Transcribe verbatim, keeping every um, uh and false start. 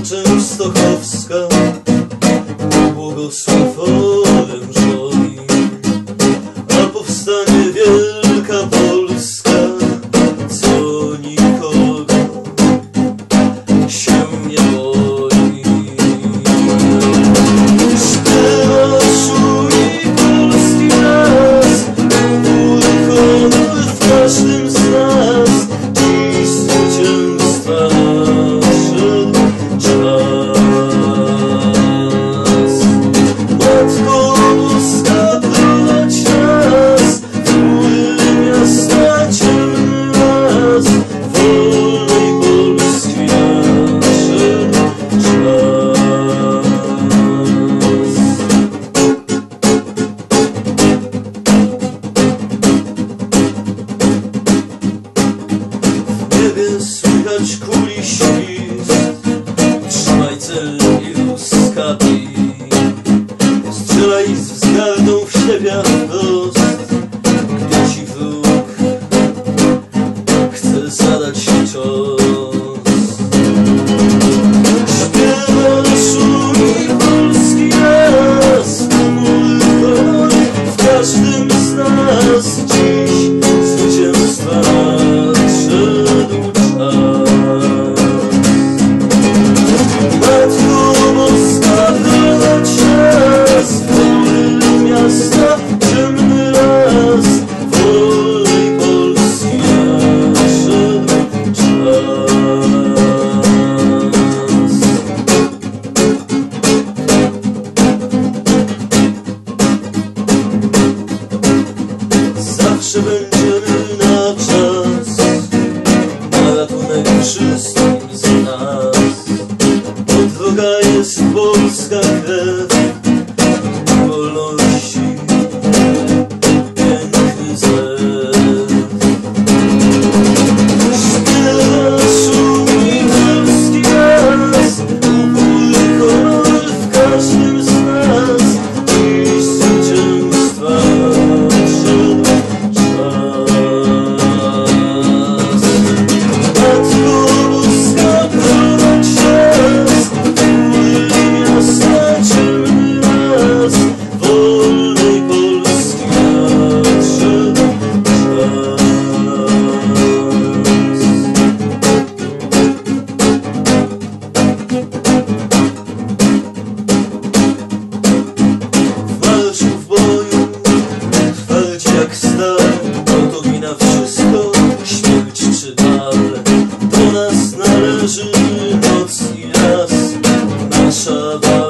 Częstochowska, błogosław orężoi, a powstanie wielka Polska, co nikogo się nie boi. Śpiewasz i polski raz, góry honor w każdym z nas, dziś zwycięstwa słychać kuli świst, trzymaj cel i łuskawi, strzelaj z wzgardą w siebie wprost, gdy ci wróg chce zadać cios. Śpiewasz i polski raz, góry honor w każdym z nas, dziś zwycięstwa nadszedł. Matko Boska, prowadź nas, wolny miasta, ciemny las, wolnej Polski nadszedł czas. Zawsze będziemy na czas, na ratunek wszystkim z nas, bo droga jest polska krew, wolności piękny zew. Śpiewasz i polski raz, upór honor w każdym z nas, dziś zwycięstwa nadszedł czas. Matko Boska, prowadź nas, góry miasta, ciemny las, wolnej Polski nadszedł czas. W marszu, w boju, twarci jak stal, to wina wszystko, śmierć czy bal. Do nas należy noc i raz, nasza walka.